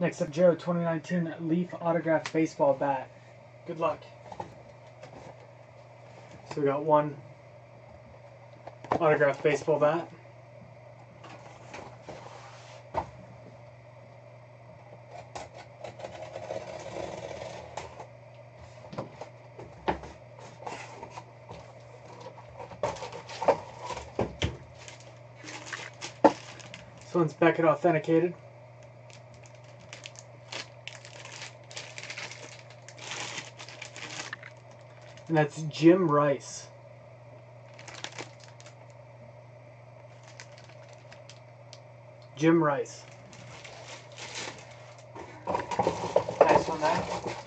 Next up, Joe, 2019 Leaf Autograph Baseball Bat. Good luck. So we got one autograph baseball bat. This one's Beckett authenticated. And that's Jim Rice. Jim Rice. Nice one there.